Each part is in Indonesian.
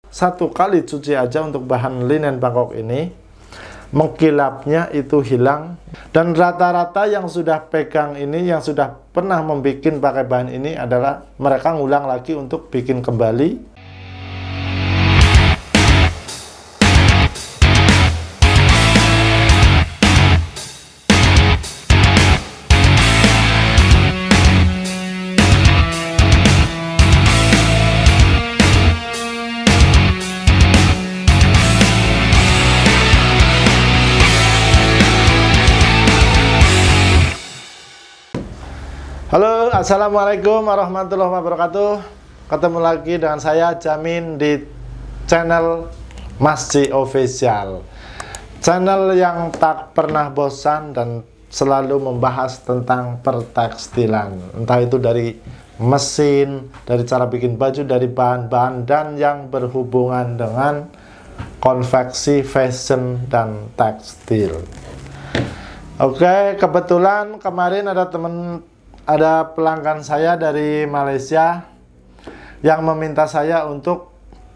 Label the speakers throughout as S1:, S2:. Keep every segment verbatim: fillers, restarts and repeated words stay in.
S1: satu kali cuci aja untuk bahan linen Bangkok ini, mengkilapnya itu hilang. Dan rata-rata yang sudah pegang ini, yang sudah pernah membuat pakai bahan ini adalah mereka ngulang lagi untuk bikin kembali. Halo, assalamualaikum warahmatullahi wabarakatuh. Ketemu lagi dengan saya Jamin di channel Mas J Official, channel yang tak pernah bosan dan selalu membahas tentang pertekstilan, entah itu dari mesin, dari cara bikin baju, dari bahan-bahan, dan yang berhubungan dengan konveksi, fashion, dan tekstil. Oke, kebetulan kemarin ada temen Ada pelanggan saya dari Malaysia yang meminta saya untuk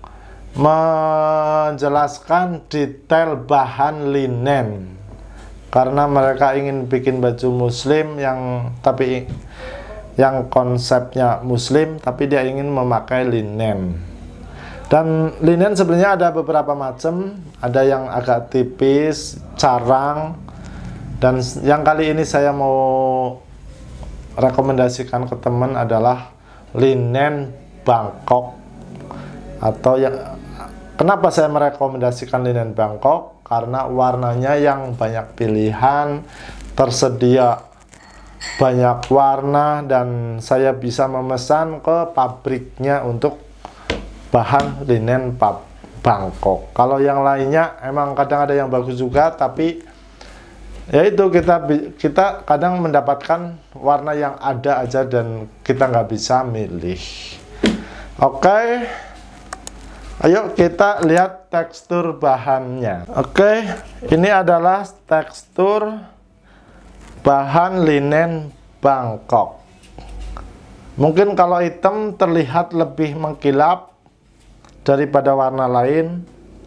S1: menjelaskan detail bahan linen, karena mereka ingin bikin baju muslim yang tapi yang konsepnya muslim tapi dia ingin memakai linen. Dan linen sebenarnya ada beberapa macam, ada yang agak tipis, carang, dan yang kali ini saya mau rekomendasikan ke teman adalah linen Bangkok. Atau ya, kenapa saya merekomendasikan linen Bangkok? Karena warnanya yang banyak pilihan, tersedia banyak warna, dan saya bisa memesan ke pabriknya untuk bahan linen Bangkok. Kalau yang lainnya emang kadang ada yang bagus juga, tapi yaitu kita kita kadang mendapatkan warna yang ada aja dan kita nggak bisa milih. Oke, ayo kita lihat tekstur bahannya. Oke, ini adalah tekstur bahan linen Bangkok. Mungkin kalau hitam terlihat lebih mengkilap daripada warna lain,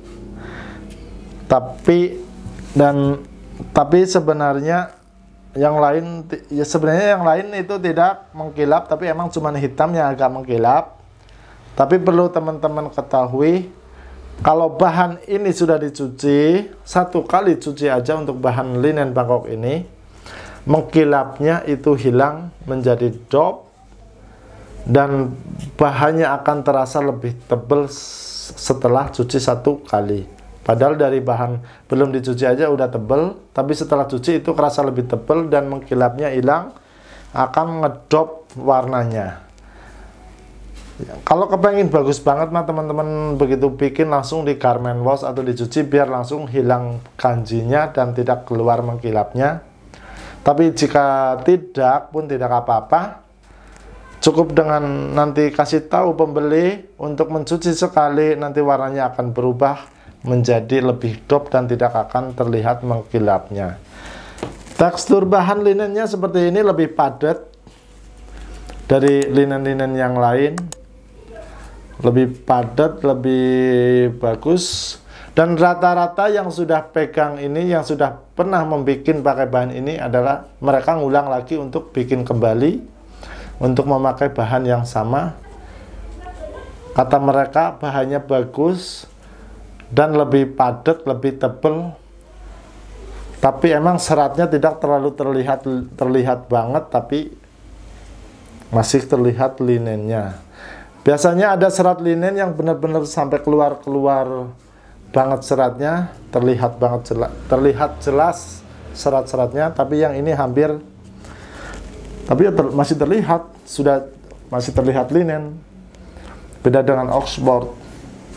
S1: tapi dan tapi sebenarnya yang lain ya sebenarnya yang lain itu tidak mengkilap, tapi emang cuma hitam yang agak mengkilap. Tapi perlu teman-teman ketahui, kalau bahan ini sudah dicuci, satu kali cuci aja untuk bahan linen Bangkok ini, mengkilapnya itu hilang menjadi dop, dan bahannya akan terasa lebih tebal setelah cuci satu kali. Padahal dari bahan belum dicuci aja udah tebel, tapi setelah cuci itu kerasa lebih tebel dan mengkilapnya hilang, akan ngedop warnanya. Kalau kepengen bagus banget mah teman-teman begitu bikin langsung di garment wash atau dicuci biar langsung hilang kanjinya dan tidak keluar mengkilapnya. Tapi jika tidak pun tidak apa-apa, cukup dengan nanti kasih tahu pembeli untuk mencuci sekali, nanti warnanya akan berubah menjadi lebih dop dan tidak akan terlihat mengkilapnya. Tekstur bahan linennya seperti ini, lebih padat dari linen-linen yang lain, lebih padat, lebih bagus. Dan rata-rata yang sudah pegang ini, yang sudah pernah membuat pakai bahan ini adalah mereka ngulang lagi untuk bikin kembali, untuk memakai bahan yang sama. Kata mereka bahannya bagus dan lebih padat, lebih tebal, tapi emang seratnya tidak terlalu terlihat terlihat banget, tapi masih terlihat linennya. Biasanya ada serat linen yang benar-benar sampai keluar-keluar banget seratnya, terlihat banget jelas, terlihat jelas serat-seratnya, tapi yang ini hampir, tapi ya ter, masih terlihat, sudah masih terlihat linen. Beda dengan Oxford.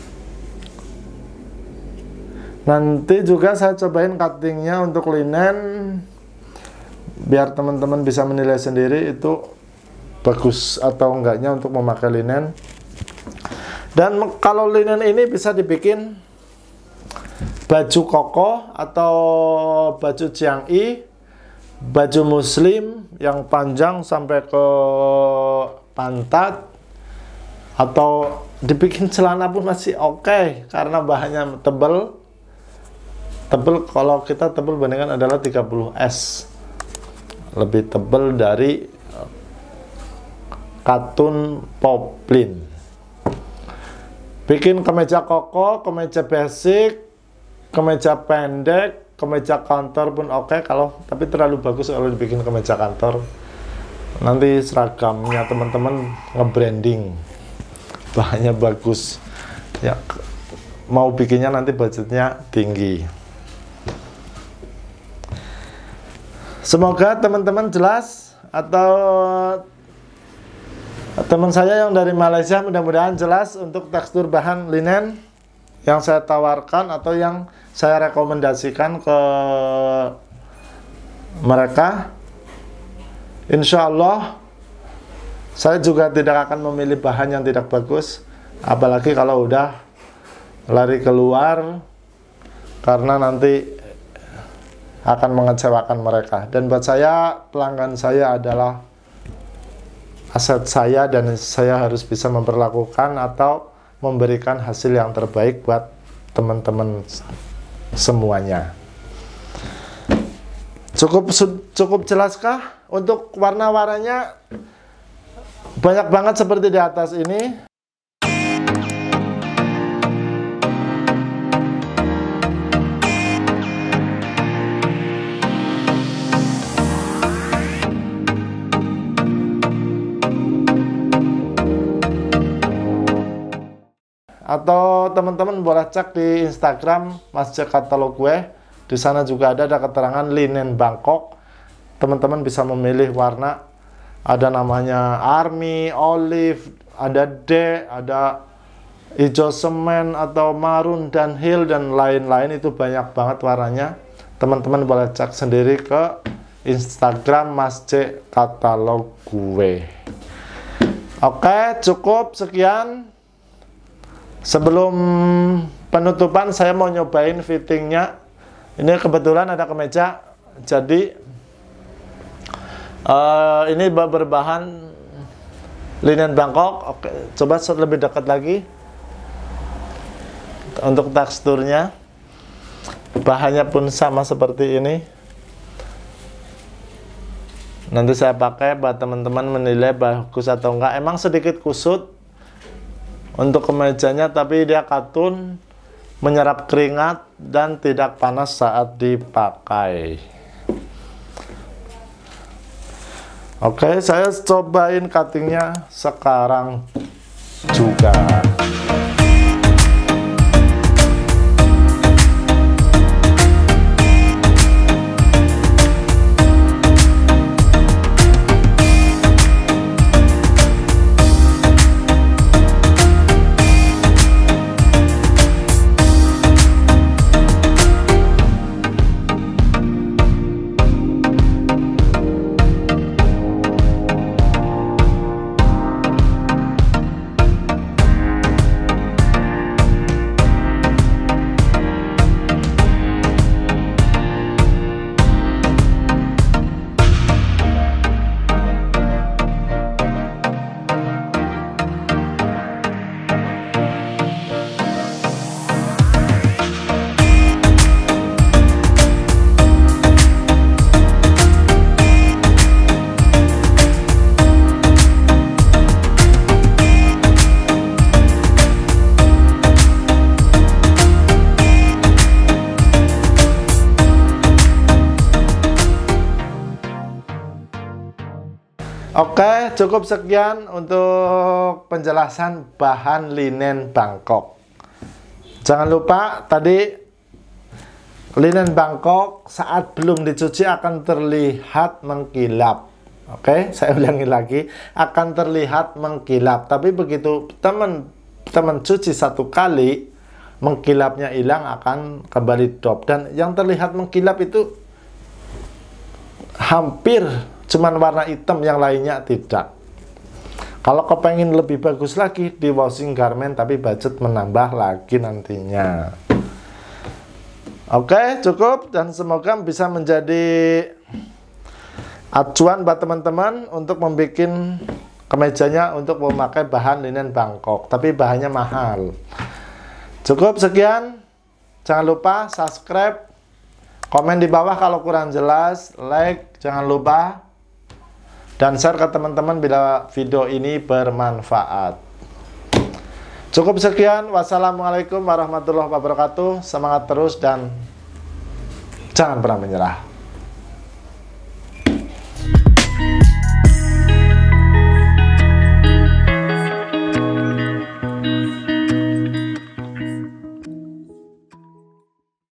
S1: Nanti juga saya cobain cuttingnya untuk linen, biar teman-teman bisa menilai sendiri itu bagus atau enggaknya untuk memakai linen. Dan kalau linen ini bisa dibikin baju koko atau baju Chiang-i, baju muslim yang panjang sampai ke pantat, atau dibikin celana pun masih oke okay, karena bahannya tebal. Tebal, kalau kita tebal bandingkan adalah tiga puluh S, lebih tebal dari katun poplin. Bikin kemeja koko, kemeja basic, kemeja pendek, kemeja kantor pun oke okay, kalau tapi terlalu bagus kalau dibikin kemeja kantor. Nanti seragamnya teman-teman nge-branding, bahannya bagus. Ya, mau bikinnya nanti budgetnya tinggi. Semoga teman-teman jelas, atau teman saya yang dari Malaysia mudah-mudahan jelas untuk tekstur bahan linen yang saya tawarkan atau yang saya rekomendasikan ke mereka. Insya Allah saya juga tidak akan memilih bahan yang tidak bagus, apalagi kalau udah lari keluar, karena nanti akan mengecewakan mereka. Dan buat saya, pelanggan saya adalah aset saya, dan saya harus bisa memperlakukan atau memberikan hasil yang terbaik buat teman-teman semuanya. Cukup cukup jelaskah untuk warna-warnanya? Banyak banget seperti di atas ini. Atau teman-teman boleh cek di Instagram Masjid Katalog gue. Di sana juga ada, ada keterangan linen Bangkok. Teman-teman bisa memilih warna. Ada namanya army, olive, ada D, ada hijau semen atau marun dan hill dan lain-lain. Itu banyak banget warnanya. Teman-teman boleh cek sendiri ke Instagram Masjid Katalog gue. Oke, cukup sekian. Sebelum penutupan saya mau nyobain fittingnya. Ini kebetulan ada kemeja, jadi uh, ini berbahan linen Bangkok. Oke, coba lebih dekat lagi untuk teksturnya. Bahannya pun sama seperti ini. Nanti saya pakai buat teman-teman menilai bagus atau enggak. Emang sedikit kusut untuk kemejanya, tapi dia katun, menyerap keringat dan tidak panas saat dipakai. Oke, saya cobain cuttingnya sekarang juga. Oke, cukup sekian untuk penjelasan bahan linen Bangkok. Jangan lupa tadi linen Bangkok saat belum dicuci akan terlihat mengkilap. Oke, saya ulangi lagi, akan terlihat mengkilap. Tapi begitu teman-teman cuci satu kali, mengkilapnya hilang, akan kembali drop. Dan yang terlihat mengkilap itu hampir cuman warna hitam, yang lainnya tidak. Kalau kepengen lebih bagus lagi di washing garment, tapi budget menambah lagi nantinya. Oke, cukup, dan semoga bisa menjadi acuan buat teman-teman untuk membuat kemejanya untuk memakai bahan linen Bangkok, tapi bahannya mahal. Cukup sekian. Jangan lupa subscribe, komen di bawah kalau kurang jelas, like jangan lupa, dan share ke teman-teman bila video ini bermanfaat. Cukup sekian. Wassalamualaikum warahmatullahi wabarakatuh. Semangat terus dan jangan pernah menyerah.